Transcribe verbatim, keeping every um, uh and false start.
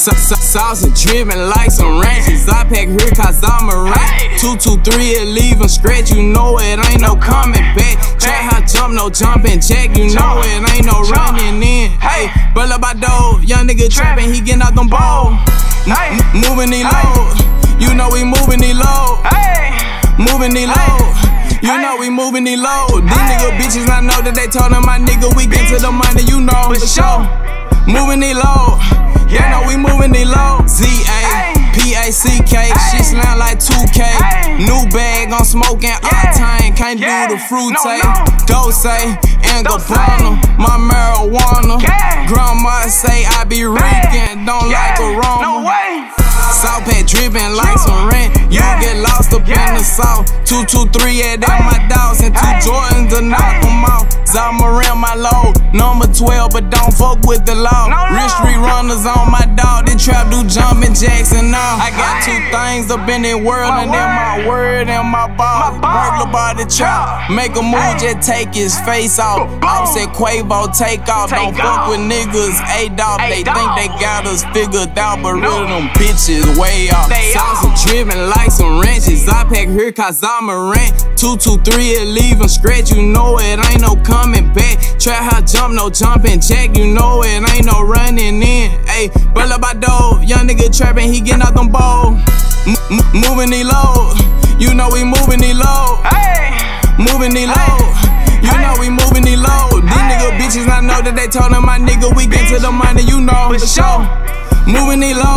Sauce and drippin' like some ranches. I pack here cause I'm a ranch. Two, two, three, it leave 'em scratch. You know it ain't no coming back. Try how jump, no jumping jack. You know it ain't no running in. Hey, but up by dough, young nigga trappin', he getting out them balls. Moving the load, you know we moving the load. Moving the load, you know we moving the load. These nigga bitches, I know that they told them my nigga we get to the money, you know for sure. Moving the load, you know we moving the load. Z A P A C K, shit slam like two K. New bag on smoking octane, can't do the fruit tape. Dose and Gabbana, my marijuana. Grandma say I be reeking, don't like aroma. South pack drippin' like some rent. You get lost up in the south. Two, two, three, yeah, that my dogs. And two Jordans to knock them out. Zamarin my load. Number twelve, but don't fuck with the law. Rich street runners on my dog. They trap do jumpin' jacks and now. I got two things up in the world, and then my word and my ball. Burglar by the trap. Make a move, just take his face off. Offset Quavo, take off. Don't fuck with niggas, A-Dog. They think they got us figured out, but really them bitches way off. Sauce and drippin' like some ranches. I pack here cause I'm a ranch. Two, two, three, it leave 'em scratch. You know it ain't no coming back. Try how jump, no jumping jack. You know it ain't no running in. Ayy, but up by dough, young nigga trappin', he getting out them balls. Moving the load, you know we moving the load. Moving the load, you know we moving the load. These nigga bitches, I know that they told them my nigga we get to the money, you know for sure. Moving the load.